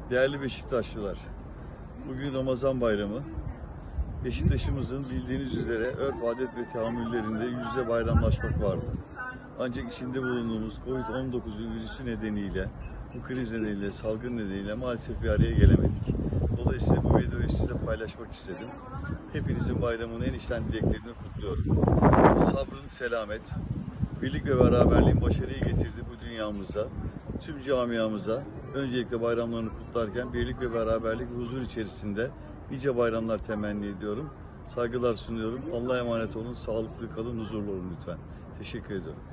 Değerli Beşiktaşlılar, bugün Ramazan Bayramı. Beşiktaş'ımızın bildiğiniz üzere örf, adet ve teamüllerinde yüz yüze bayramlaşmak vardı. Ancak içinde bulunduğumuz Covid-19 virüsü nedeniyle, bu kriz nedeniyle, salgın nedeniyle maalesef bir araya gelemedik. Dolayısıyla bu videoyu sizinle paylaşmak istedim. Hepinizin bayramının en içten dileklerini kutluyorum. Sabrın, selamet, birlik ve beraberliğin başarıyı getirdi bu dünyamızda. Tüm camiamıza öncelikle bayramlarını kutlarken birlik ve beraberlik ve huzur içerisinde nice bayramlar temenni ediyorum. Saygılar sunuyorum. Allah'a emanet olun. Sağlıklı kalın, huzurlu olun lütfen. Teşekkür ediyorum.